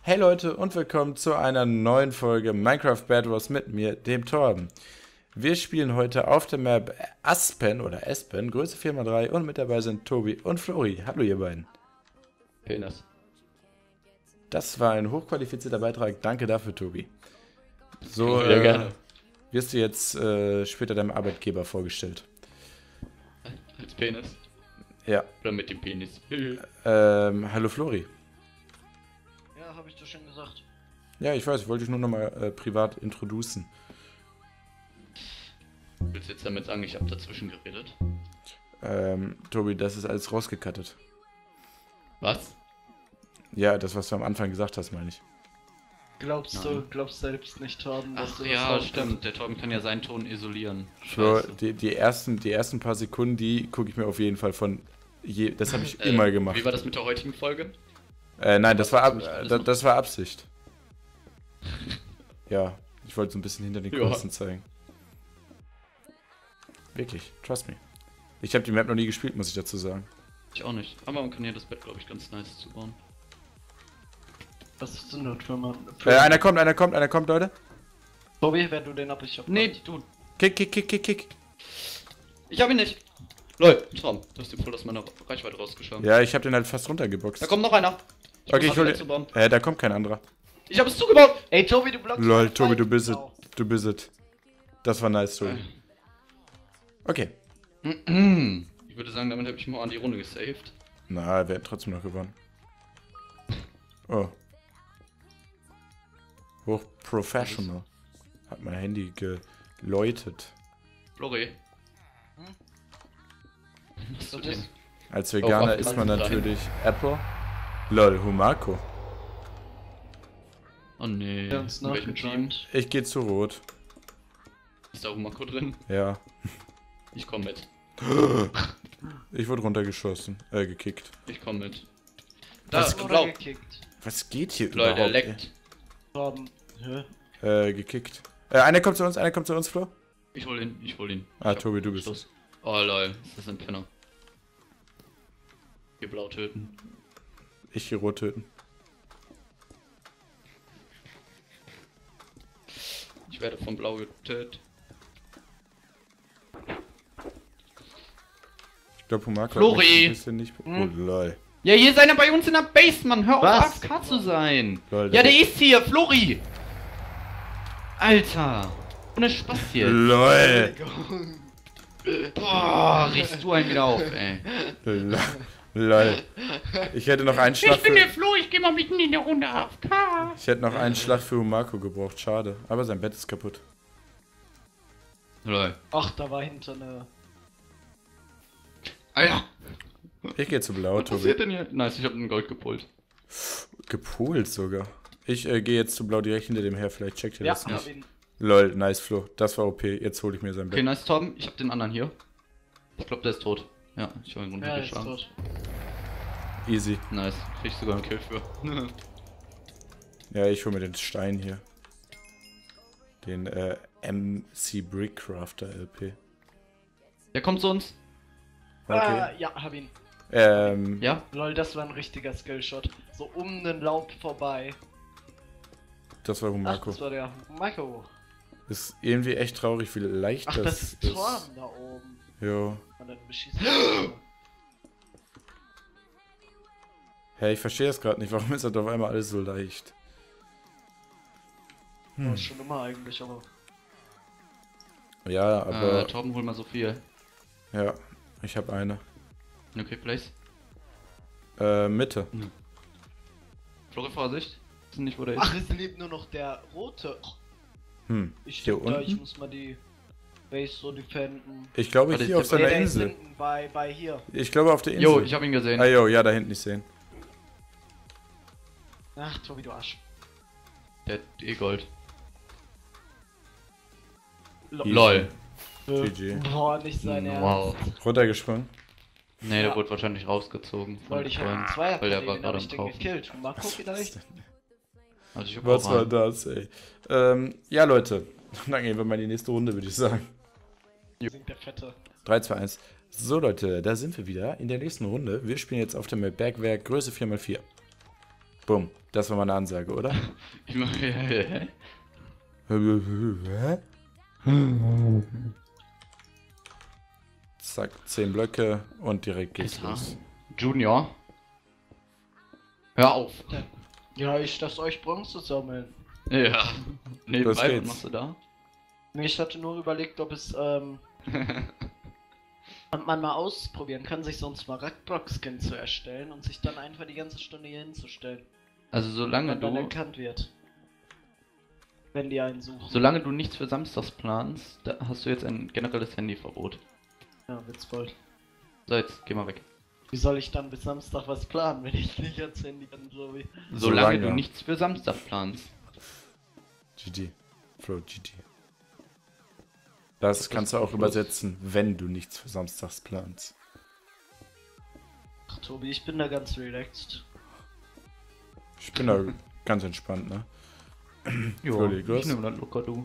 Hey Leute und willkommen zu einer neuen Folge Minecraft Bed Wars mit mir, dem Torben. Wir spielen heute auf der Map Aspen oder Espen, Größe 4x3 und mit dabei sind Tobi und Flori. Hallo ihr beiden. Penis. Das war ein hochqualifizierter Beitrag, danke dafür Tobi. So Ja, gerne. wirst du jetzt später deinem Arbeitgeber vorgestellt. Als Penis? Ja. Oder mit dem Penis? Hallo Flori. Ja, habe ich doch schon gesagt. Ja, ich weiß, ich wollte dich nur nochmal privat introducen. Willst du jetzt damit sagen, ich habe dazwischen geredet? Tobi, das ist alles rausgekattet. Was? Ja, das, was du am Anfang gesagt hast, meine ich. Glaubst selbst nicht, Torben, dass Ach du das ja, rauskommt? stimmt. Der Torben kann ja seinen Ton isolieren. Flo, Scheiße. die ersten paar Sekunden, die gucke ich mir auf jeden Fall von das habe ich immer gemacht. Wie war das mit der heutigen Folge? Nein, das war, nicht alles das war Absicht. Ja, ich wollte so ein bisschen hinter den Ja. Kulissen zeigen. Wirklich, trust me. Ich habe die Map noch nie gespielt, muss ich dazu sagen. Ich auch nicht. Aber man kann hier das Bett, glaube ich, ganz nice zubauen. Was ist denn das für ein... Einer kommt, Leute. Tobi, wenn du den ab, ich hab... Nee, du. Kick. Ich hab ihn nicht. Lol, Traum. Du hast dir voll aus meiner Reichweite rausgeschlagen. Ja, ich habe den halt fast runtergeboxt. Da kommt noch einer. Okay, ich hole zubauen. den. Da kommt kein anderer. Ich habe es zugebaut. Ey, Tobi, du blockst... Lol, meinen Tobi, Feind. du bist es. Au. Du bist es. Das war nice, Tobi. Okay. Ich würde sagen, damit habe ich mal an die Runde gesaved. Na, wir hätten trotzdem noch gewonnen. Oh. Hoch professional. Hat mein Handy geläutet. Flori. Was Was du denn? ist? Als Veganer Auf isst man rein. natürlich Apple. Lol, Humako. Oh nee. Der uns In welchem Team? nachgejoint. Ich gehe zu Rot. Ist da Humako drin? Ja. Ich komm mit. Ich wurde runtergeschossen. Gekickt. Ich komm mit. Da, Was? blau. Oder gekickt. Was geht hier Leute, der überhaupt? leckt. Torben. Hä? Gekickt. Einer kommt zu uns, Flo. Ich hol ihn. Ah, Ich hab Tobi, du bist Schluss. Oh lol, das ist ein Penner. Wir blau töten. Ich gehe Rot töten. Ich werde vom Blau getötet. Ich glaube, Humako Flori! hat mich ein bisschen nicht... Oh, lol. Ja, hier ist einer bei uns in der Base, Mann. Hör Was? auf, AFK zu sein. Lol, Ja, der ist hier, Flori. Alter. Ohne Spaß hier. LOL. Boah, riechst du einen wieder auf, ey. Lol. Ich hätte noch einen Schlag für... Flo, ich geh mal mitten in der Runde AFK. Ich hätte noch einen Schlag für Humako gebraucht, schade. Aber sein Bett ist kaputt. Lol. Ach, da war hinter eine... Alter. Ich gehe zu Blau, Was Tobi. passiert denn hier? Nice, ich hab einen Gold gepult. Gepolt sogar. Ich gehe jetzt zu Blau direkt hinter dem her, vielleicht checkt ihr Ja, das hab nicht. ihn. Lol, nice Flo. Das war OP. Jetzt hole ich mir sein Okay, Bett. nice, Torben. Ich hab den anderen hier. Ich glaube, der ist tot. Ja, ich hab ihn Ja, ist runtergeschlagen. tot. Easy. Nice, krieg ich sogar einen Kill für. Ja, ich hole mir den Stein hier. Den MC Brickcrafter LP. Der kommt zu uns. Okay. Ja, hab ihn. Ja? Lol, das war ein richtiger Skillshot. So um den Laub vorbei. Das war Ach, Humako. das war der Marco. Ist irgendwie echt traurig, wie leicht Ach, das ist Torben da oben. Jo. Und dann beschießt Hey, ich verstehe das gerade nicht. Warum ist das auf einmal alles so leicht? er. Schon immer eigentlich, aber... Ja, aber... Torben, hol mal so viel. Ja, ich habe eine. Okay, place. Mitte. Flori, Vorsicht. Ist nicht, wo der ist. Ach, es lebt nur noch der rote. Ich Hier denk da, ich unten? muss mal die Base so defenden. Ich glaube Warte, hier ist auf der- seiner Der ist Insel. hinten bei hier. Ich glaube auf der Insel. Jo, ich hab ihn gesehen. Ah jo, ja, da hinten nicht sehen. Ach, Tobi, du Arsch. Der hat eh Gold. Easy. Lol. GG. Boah, nicht sein Wow. Ernst. Runtergesprungen. Nee, der Ja. wurde wahrscheinlich rausgezogen. Weil ich habe einen Weil Zweier der war den gerade hab ich am den Kaufen. gekillt. Marco vielleicht? Also ich hab Was auch war einen. das, ey? Ja, Leute. Dann gehen wir mal in die nächste Runde, würde ich sagen. Singt der Fette. 3, 2, 1. So, Leute, da sind wir wieder in der nächsten Runde. Wir spielen jetzt auf dem Map Bergwerk, Größe 4x4. Bumm. Das war mal eine Ansage, oder? Ich mach, hä? Hä? Zack, 10 Blöcke und direkt geht's Alter. los. Junior. Hör auf. Ja, ich dachte euch Bronze sammeln. Ja. Nebenbei, was geht's. machst du da? Nee, ich hatte nur überlegt, ob es, und man mal ausprobieren kann, sich so einen Smaragd-Block-Skin zu erstellen und sich dann einfach die ganze Stunde hier hinzustellen. Also solange Wenn dann du erkannt wird. Wenn die einen suchen. Solange du nichts für samstags planst, da hast du jetzt ein generelles Handyverbot. Ja, witzvoll. So, jetzt geh mal weg. Wie soll ich dann bis Samstag was planen, wenn ich nicht ans Handy kann, so wie... Solange Solange. du nichts für Samstag planst. GG. Flo, GG. Das kannst du auch übersetzen, wenn du nichts für Samstags planst. Ach, Tobi, ich bin da ganz relaxed. Ich bin da ganz entspannt, ne? Jo, Flori, du ich hast- nehme das locker, du.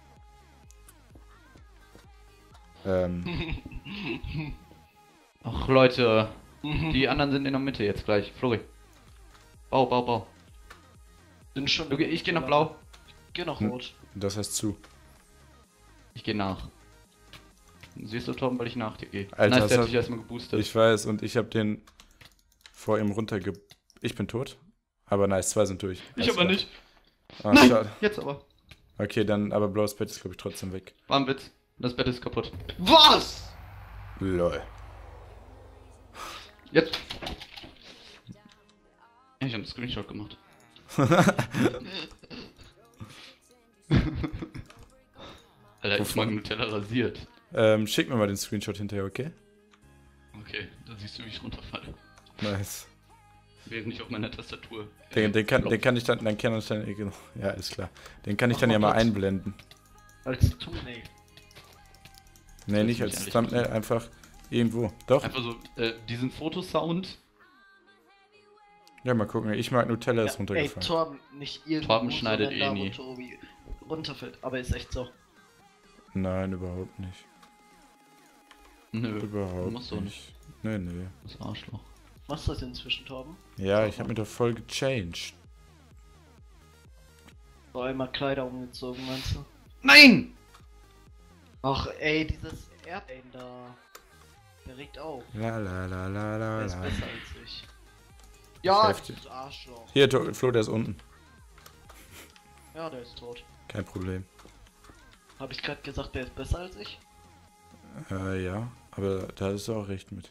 Ach, Leute. Die anderen sind in der Mitte jetzt gleich. Flori. Bau. Bin schon... Okay, ich gehe nach blau. Geh nach rot. Das heißt zu. Ich gehe nach. Siehst du, Tom, weil ich nach dir gehe. Alter, Nice, das der hat hat- dich erstmal geboostet. Ich weiß, und ich habe den vor ihm runterge... Ich bin tot. Aber nice, 2 sind durch. Ich Alles aber klar. nicht. Ah, Nein! schade. Jetzt aber. Okay, dann, aber blaues Bett ist, glaube ich, trotzdem weg. War ein Witz. Das Bett ist kaputt. Was? Lol. Jetzt. Ich habe einen Screenshot gemacht. Alter, ich mag Nutella rasiert. Schick mir mal den Screenshot hinterher, okay? Okay, da siehst du, wie ich runterfalle. Nice. Während ich auf meiner Tastatur. Den kann ich dann, genau. Ja, ist klar. Den kann ich dann Ach, ja mal Gott. einblenden. Als Thumbnail. Nee, nicht mich als ehrlich Thumbnail, einfach irgendwo. Doch. Einfach so, diesen Fotosound. Ja, mal gucken. Ich mag Nutella, ist Ey, runtergefallen. Torben, nicht irgendwo, Torben schneidet sondern eh da, wo nie. Tobi runterfällt. Aber ist echt so. Nein, überhaupt nicht. Nö. Überhaupt machst du auch nicht. Nee. Das Arschloch. Machst du das inzwischen, Torben? Ja, ich habe mir doch voll gechanged. So einmal Kleider umgezogen, meinst du? Nein! Ach ey, dieses Erdbein da. Der regt auf. La la la la la Der ist la. besser als ich. Ja, Heftig. das Arschloch. Hier, Flo, der ist unten. Ja, der ist tot. Kein Problem. Habe ich gerade gesagt, der ist besser als ich? Ja, aber da ist auch recht mit.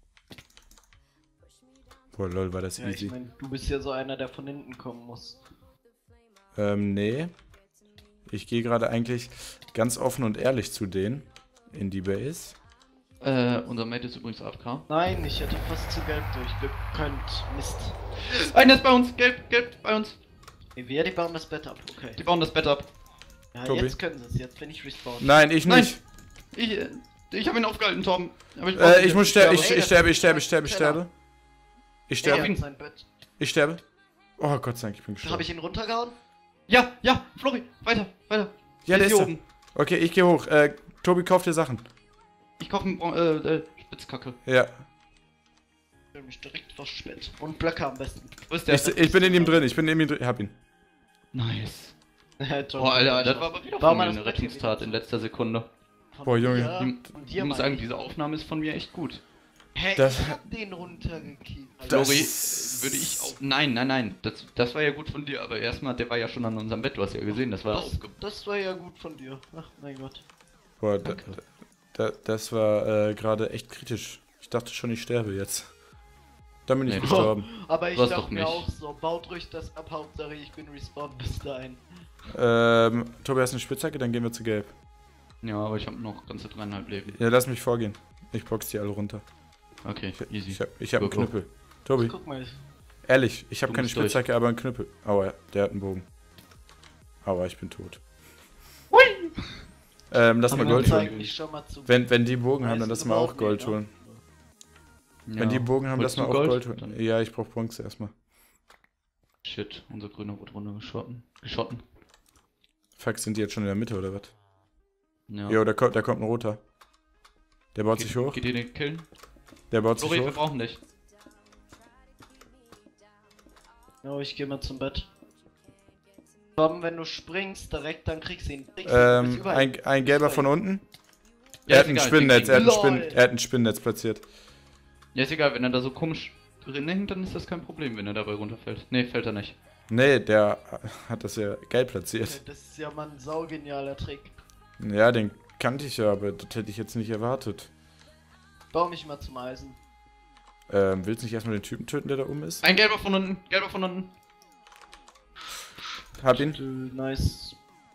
Boah, lol, war das Ja, ich easy. meine, du bist ja so einer, der von hinten kommen muss. Nee. Ich gehe gerade eigentlich ganz offen und ehrlich zu denen in die Base. Unser Mate ist übrigens AFK. Nein, ich hätte fast zu gelb durchgekönnt. Mist. Einer ist bei uns! Gelb bei uns! Ey, wer, die bauen das Bett ab, okay. Die bauen das Bett ab. Ja, Tobi. jetzt können sie es, jetzt bin ich respawned. Nein, ich Nein. nicht. Ich habe ihn aufgehalten, Torben. Aber Ich muss sterben. Ey, Ich sterbe. Ich sterbe. Er sterbe. hat sein Bett. Ich sterbe. Oh Gott sei Dank, ich bin Habe gestorben. ich ihn runtergehauen? Ja, Flori, weiter. Ja, der ist hier da. oben. Okay, ich gehe hoch. Tobi, kauf dir Sachen. Ich kaufe einen Spitzkacke. Ja. Ich will mich direkt versperrt. Und Blöcke am besten. Wo ist der? Ich bin in ihm drin. Hab ihn. Nice. Toll. Boah, Alter, das war aber wieder War von mal mir das eine Bett hier Rettungstat wieder in letzter Sekunde. Von Boah, Junge. dir Ich und dir, muss Mann. sagen, diese Aufnahme ist von mir echt gut. Hä, Das- ich hab den runtergekickt. Das- Flori, würde ich auch. Nein. Das war ja gut von dir, aber erstmal, der war ja schon an unserem Bett, du hast ja gesehen, das war Das war ja gut von dir. Ach, mein Gott. Boah, Danke. das war gerade echt kritisch. Ich dachte schon, ich sterbe jetzt. Dann bin ich Nee. gestorben. Aber ich Du hast doch dachte mir mich. auch so, baut ruhig das ab, Hauptsache ich bin respawned bis dahin. Tobi, hast du eine Spitzhacke? Dann gehen wir zu Gelb. Ja, aber ich habe noch ganze 3,5 Leben. Ja, lass mich vorgehen. Ich box die alle runter. Okay, easy. Ich hab einen Go, go. Knüppel. Tobi, Guck mal. ehrlich, ich habe Du keine musst durch. Spitzhacke, aber einen Knüppel. Aua, der hat einen Bogen. Aua, ich bin tot. Lass mal Aber Gold wir holen. Zeig mich schon mal zu. Wenn die Bogen haben, Weißt dann du lass mal auch überhaupt Gold nicht, ne? holen. Ja. Wenn die Bogen haben, lass Wolltest mal du auch Gold holen. Dann- Ja, ich brauch Bronze erstmal. Shit, unser grüner wurde geschotten. Fuck, sind die jetzt schon in der Mitte oder was? Ja. Jo, da kommt ein roter. Der baut sich hoch. Geht ihr den killen? Der baut sich Flori, wir hoch. brauchen dich. Oh, ich geh mal zum Bett. Tom, wenn du springst direkt, dann kriegst du ihn. Ein gelber von unten. Ja, Er hat ist ein egal, Spinnennetz, LOL. er hat ein Spinnennetz platziert. Ja, ist egal, wenn er da so komisch drin hängt, dann ist das kein Problem, wenn er dabei runterfällt. Ne, fällt er nicht. Nee, der hat das ja geil platziert. Das ist ja mal ein saugenialer Trick. Ja, den kannte ich ja, aber das hätte ich jetzt nicht erwartet. Bau mich mal zum Eisen. Willst du nicht erstmal den Typen töten, der da oben ist? Ein gelber von unten, gelber von unten. Hab ihn. Nice.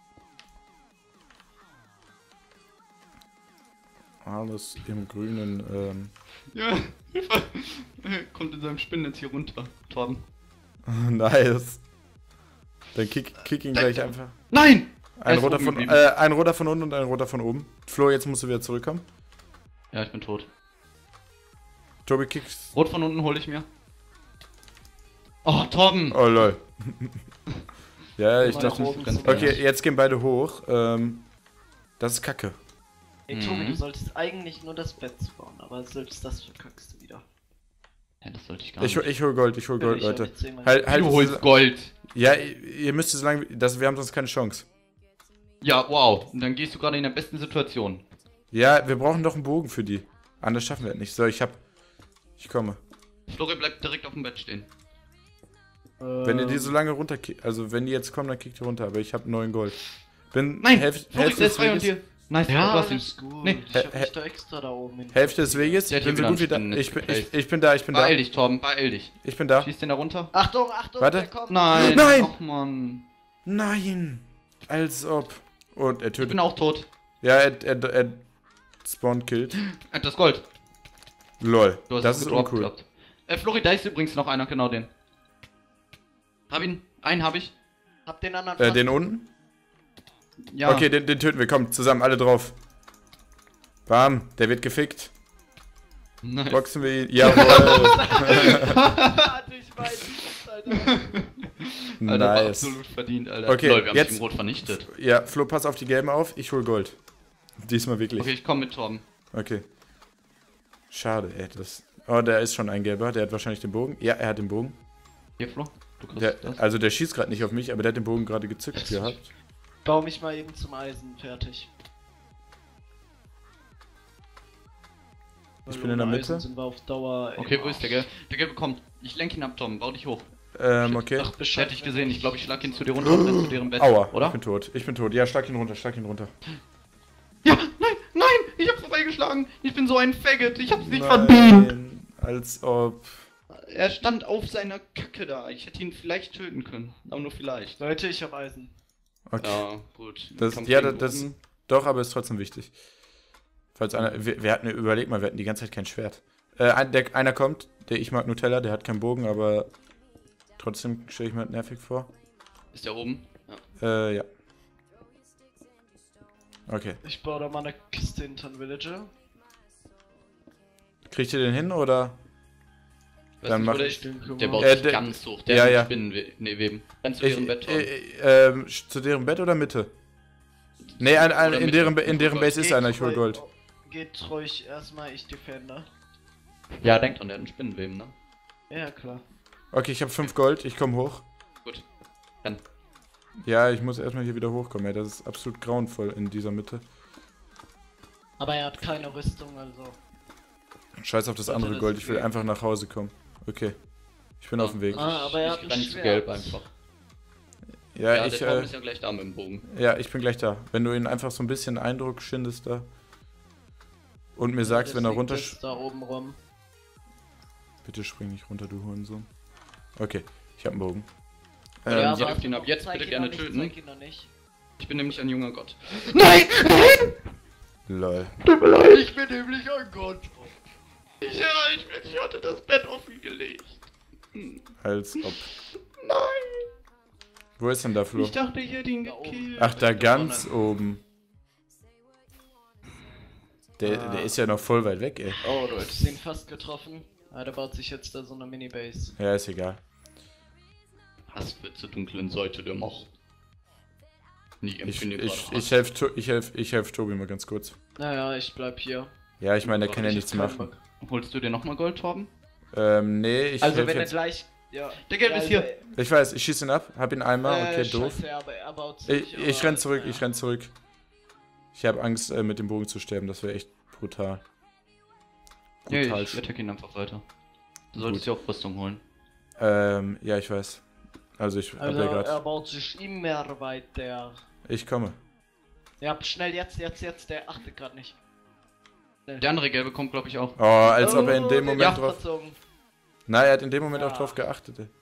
Alles im grünen, Ja, Hilfe. Kommt in seinem Spinnennetz hier runter, Torben. nice. Dann kick ihn gleich einfach. Nein! Ein ist roter, oben von, geblieben. ein roter von unten und ein roter von oben. Flo, jetzt musst du wieder zurückkommen. Ja, ich bin tot. Tobi kickst. Rot von unten hole ich mir. Oh, Torben! Oh lol. Ja, ich Mal dachte. nach oben ganz zum Okay, Bett. jetzt gehen beide hoch. Das ist Kacke. Ey, Tobi, Mhm. du solltest eigentlich nur das Bett bauen, aber selbst das verkackst du wieder. Ja, das sollte ich gar Ich nicht. hol Gold, Leute. Halt, Du holst Gold. Ja, ihr müsst so lange. Wir haben sonst keine Chance. Ja, wow. Und dann gehst du gerade in der besten Situation. Ja, wir brauchen doch einen Bogen für die. Anders schaffen wir das nicht. So, ich komme. Flori bleibt direkt auf dem Bett stehen. Wenn ihr die so lange runter also wenn die jetzt kommen, dann kickt ihr runter, aber ich habe 9 Gold. Nein! Flori, Hälfte der des ist frei und Weges. hier. Nice, Ja, du hast ihn. ist gut. Nee. Ich hab mich da extra da oben hin. Hälfte des Weges. Der Ich hat bin hier so gut wie wieder da. ein Ich bin Spinnennetz da. Beeil dich, Torben, beeil dich. Ich bin da. Schießt den da runter? Achtung, Achtung, Warte. der kommt. Nein! Nein! Och, Mann. Nein! Als ob. Und er Ich tötet. bin auch tot. Ja, er spawn killt. Er hat das Gold. Lol. Du hast Das es ist gedroppt uncool. gehabt. Flori, da ist übrigens noch einer, genau den. Hab ihn. Einen hab ich. Hab den anderen fast. Den unten? Ja. Okay, den töten wir. Kommt, zusammen, alle drauf. Bam, der wird gefickt. Nice. Boxen wir ihn. Jawohl. Ich weiß, Alter. Alter, war Nice. absolut verdient, Alter. Okay, Lol, wir haben jetzt- Team Rot vernichtet. Ja, Flo, pass auf die Gelben auf. Ich hol Gold. Diesmal wirklich. Okay, ich komme mit Torben. Okay. Schade, ey. Oh, der ist schon ein Gelber. Der hat wahrscheinlich den Bogen. Ja, er hat den Bogen. Hier, Flo. Du kriegst Der, das. also der schießt gerade nicht auf mich, aber der hat den Bogen gerade gezückt gehabt. Bau mich mal eben zum Eisen fertig. Ich bin in der Ohne Mitte. Eisen sind wir auf Dauer. Okay, wo ist der Gelbe? Der Gelbe kommt. Ich lenke ihn ab, Tom. Bau dich hoch. Okay. Ach, Bescheid. Hätte ich gesehen. Ich glaube, ich schlag ihn zu dir runter und dann zu deren Bett. Aua, Oder? ich bin tot. Ich bin tot. Ja, schlag ihn runter, schlag ihn runter. Ja, nein, nein! Ich hab's vorbeigeschlagen. Ich bin so ein Faggot. Ich hab's nicht verdient. Nein, als ob. Er stand auf seiner Kacke da. Ich hätte ihn vielleicht töten können. Aber nur vielleicht. Leute, ich hab Eisen. Okay. Ja, gut. Das, Kampf ja, gegen das. Gruppen. Doch, aber ist trotzdem wichtig. Falls einer. Wir hatten, überleg mal, wir hatten die ganze Zeit kein Schwert. Einer kommt, ich mag Nutella, der hat keinen Bogen, aber trotzdem stelle ich mir das nervig vor. Ist der oben? Ja. Okay. Ich baue da mal eine Kiste hinter den Villager. Kriegt ihr den hin oder? Weiß Dann nicht, mach wo der ich ist. den Der baut Äh, sich der- ganz hoch. Der ja, hat ja. Spinnenweben. Dann zu Ich, ihrem Bett. Tom. zu deren Bett oder Mitte? Nee, Oder in Mitte. deren Base ist einer, ich hol Gold. Geht ruhig erstmal, ich Defender. Ja, denkt dran, der hat ein Spinnenweben, ne? Ja, klar. Okay, ich habe 5 Gold, ich komme hoch. Gut. Dann. Ja, ich muss erstmal hier wieder hochkommen, ey. Das ist absolut grauenvoll in dieser Mitte. Aber er hat keine Rüstung, also. Scheiß auf das Sollte andere das Gold, ich will gehen? einfach nach Hause kommen. Okay. Ich bin auf dem Weg. Ah, aber er hat Ich ein renn zu Schwert. gelb einfach. Ja, Ja, ich, der Tom ist ja gleich da mit dem Bogen. ja, ich bin gleich da. Wenn du ihn einfach so ein bisschen Eindruck schindest da. Und mir sagst, Der wenn er fliegt runter. jetzt da oben rum. Bitte spring nicht runter, du Hurensohn. Okay, ich hab einen Bogen. Ja, ja, dürft ihn ab jetzt zeig bitte ihn gerne noch nicht, töten. zeig ihn noch nicht. Ich bin nämlich ein junger Gott. lol. Tut mir leid, ich bin nämlich ein Gott. Ich hatte das Bett offen gelegt. Als ob. Nein. Wo ist denn der Flo? Ich dachte, ich hätte ihn Da oben. gekillt. Ach, da ganz oben. Der ist ja noch voll weit weg, ey. Oh, du hättest ihn fast getroffen. Ah, der baut sich jetzt da so eine Mini-Base. Ja, ist egal. Hass wird zur dunklen Seite der Macht. Nie Ich, empfinde ich helf Tobi mal ganz kurz. Naja, ich bleib hier. Ja, ich meine, der kann ja Ich nichts hab keinen machen. Bock. Holst du dir nochmal Gold, Torben? Nee, ich Also helf wenn er jetzt. gleich Ja. Der Gelbe ist hier. Ich weiß, ich schieße ihn ab, hab ihn einmal, okay, doof. Scheiße, aber er baut sich. Ich renn zurück, ich renn zurück. Ich habe Angst, mit dem Bogen zu sterben, das wäre echt brutal. Nee, ich attack ihn einfach weiter. Du solltest dir auch Rüstung holen. Ja, ich weiß. Also ich hab Also ja er grad. baut sich immer weiter. Ich komme. Ja, schnell jetzt, der achtet gerade nicht. Der andere Gelbe kommt, glaube ich, auch. Oh, als ob er in dem der Moment Yacht drauf... verzogen. Nein, er hat in dem Moment Ja. auch drauf geachtet. Ey.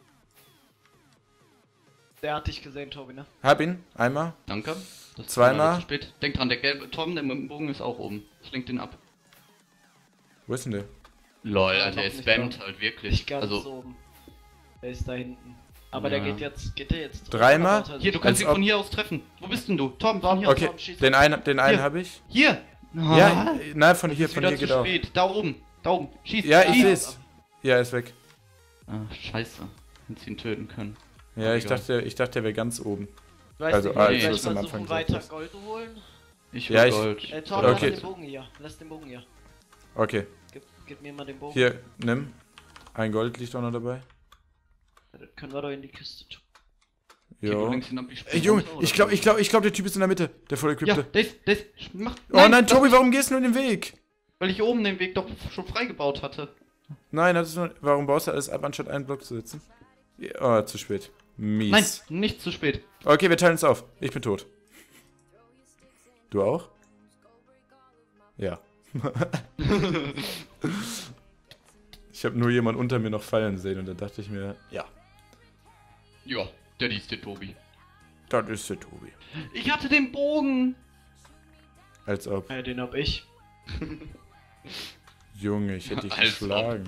Der hat dich gesehen, Tobi, ne? Hab ihn, einmal. Danke. Das ist Zweimal. leider zu spät. Denk dran, der gelbe Tom, der mit dem Bogen ist auch oben. Ich lenk den ab. Wo ist denn der? Lol, Ja, Alter, noch der nicht spammt ganz. halt wirklich. Nicht ganz Also, oben. Der ist da hinten. Aber Ja. der geht der jetzt zurück? Dreimal? Aber hier, du kannst Als ihn ob- von hier aus treffen. Wo bist denn du? Tom, Tom, von hier Okay, Tom, schieß den auf. einen Hier. habe ich. Hier! Ja, nein, von das hier, ist von wieder hier zu geht auch. spät. Da oben, da oben. Schieß! Ja, ich schieß. seh's. Ja, ist weg. Ah, scheiße. Hättest ihn töten können. Ja, ich Egal. dachte, der wäre ganz oben. Weiß Also, nicht, als soll du ich es am versuchen, Anfang weiter gesagt hast. Gold holen? Ich Ja, will ich- Gold. Tom, Oder Okay. lass den Bogen hier. Lass den Bogen hier. Okay, Gib mir mal den Bogen. hier, nimm. Ein Gold liegt auch noch dabei. Das können wir doch in die Kiste tun. Okay, du Jo. lenkst ihn ab, ich Ey, spring Junge, runter, oder? ich glaub, der Typ ist in der Mitte. Der voll Ja, equipte. das, mach. Oh nein, lass Tobi, mich- warum gehst du nur den Weg? Weil ich oben den Weg doch schon freigebaut hatte. Nein, das ist nur, warum baust du alles ab, anstatt einen Block zu setzen? Ja, oh, zu spät. Mies. Nein, nicht zu spät. Okay, wir teilen uns auf. Ich bin tot. Du auch? Ja. Ich habe nur jemand unter mir noch fallen sehen und da dachte ich mir, ja, Ja, der ist der Tobi. das ist der Tobi. Ich hatte den Bogen. Als ob. Den hab ich. Junge, ich hätte dich Als ob. geschlagen.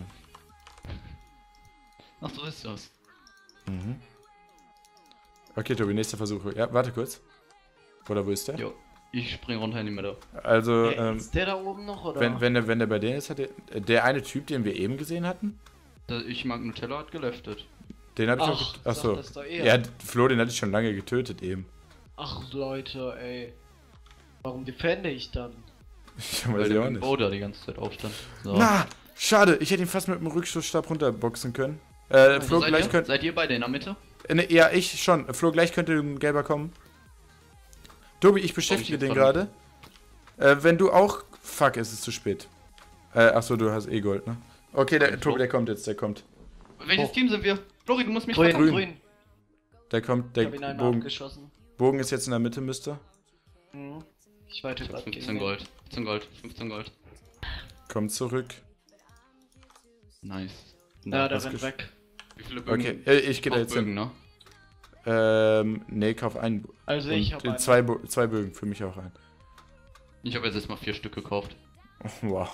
Ach, so ist das. Mhm. Okay, Tobi, nächster Versuch. Ja, warte kurz. Oder wo ist der? Jo, ich spring runter in die Mitte. Also, Ist der da oben noch, oder? wenn der bei denen ist, hat der eine Typ, den wir eben gesehen hatten, Ich mag Nutella hat geleftet. den habe ich Ach, noch. sag Achso. das doch eher. Ja, Flo, den hatte ich schon lange getötet eben. Ach, Leute, ey. Warum defende ich dann? Ich Weil weiß ja der auch mit dem nicht. Bow da die ganze Zeit aufstand. So. Na, schade. Ich hätte ihn fast mit dem Rückschussstab runterboxen können. Wo Flo, seid gleich ihr? könnte. Seid ihr beide in der Mitte? Ne, ja, ich schon. Flo, gleich könnte ein gelber kommen. Tobi, ich beschäftige jetzt den dran? gerade. Wenn du auch. Fuck, es ist zu spät. Achso, du hast eh Gold, ne? Okay, der Flo? Tobi, der kommt jetzt, der kommt. Welches Oh. Team sind wir? Flori, du musst mich Grün, verteidigen. grün. Der kommt, Ich hab ihn der einmal Bogen, abgeschossen. Bogen ist jetzt in der Mitte, müsste. Mhm. Ich weite Ich hab gerade 15 Gold. 15 Gold. 15 Gold. Kommt zurück. Nice. Ja, der was rennt gesch- weg. Wie viele Bögen? Okay, ich gehe da Auch jetzt Bögen, hin. ne? Nee, kauf einen. Also ich Und habe zwei Bögen, für mich auch ein. Ich habe jetzt erstmal 4 Stück gekauft. Wow.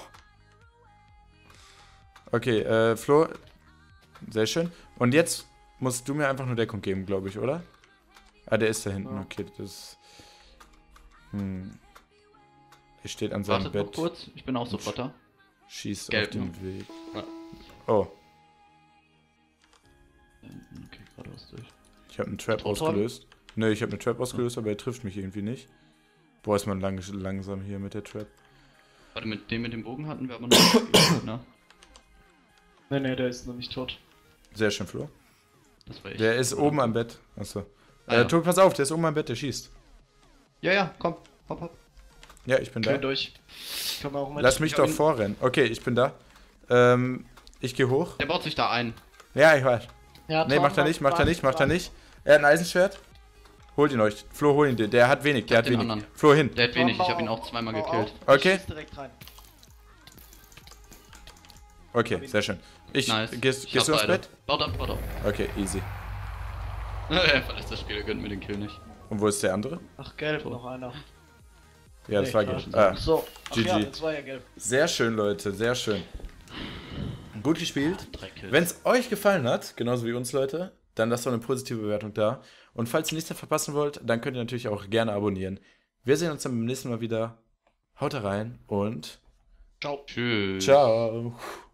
Okay, Flo. Sehr schön. Und jetzt musst du mir einfach nur Deckung geben, glaube ich, oder? Ah, der ist da hinten. Ja. Okay, das. Er steht an seinem Wartet noch Bett. kurz, ich bin auch sofort da. Schießt Gelb, auf den ne? Weg. Ja. Oh, Okay, geradeaus durch. ich habe einen Trap Total. ausgelöst. Nö, ich habe eine Trap ausgelöst, aber er trifft mich irgendwie nicht. Boah, ist man langsam hier mit der Trap. Warte, mit dem Bogen hatten wir aber noch nicht gespielt, ne? Nee, der ist noch nicht tot. Sehr schön, Flo. Das war echt. Der ist oben am Bett. Achso. Ah, ja. Tobi, pass auf, der ist oben am Bett, der schießt. Ja, komm. Hopp, hopp. Ja, ich bin da. Quer durch. Kann man auch mit. Lass mich Ich doch hab ihn- vorrennen. Okay, ich bin da. Ich gehe hoch. Der baut sich da ein. Ja, ich weiß. Ja, Nee, Tom, macht er nicht, macht er nicht, macht er warte. nicht. Er hat ein Eisenschwert. Holt ihn euch. Flo, hol ihn dir. Der hat wenig, der hat den wenig. anderen. Flo, hin. Der hat Tom, wenig, ich bau habe ihn auf, auch zweimal bau gekillt. auf. Okay. Ich schieß direkt rein. Okay, sehr schön. Nice. Gehst Ich hab du ins beide. Bett? Baut ab, baut ab. Okay, easy. Er verlässt das Spiel, er gönnt mir den Kill nicht. Und wo ist der andere? Ach, gelb, noch einer. Ja, das Nee, war Quatsch. gelb. Ah, So, ach GG. ja, das war ja gelb. sehr schön, Leute, sehr schön. Gut gespielt. 3 Kills. Wenn es euch gefallen hat, genauso wie uns, Leute, dann lasst doch eine positive Bewertung da. Und falls ihr nichts mehr verpassen wollt, dann könnt ihr natürlich auch gerne abonnieren. Wir sehen uns dann beim nächsten Mal wieder. Haut rein und Ciao. Tschüss. ciao.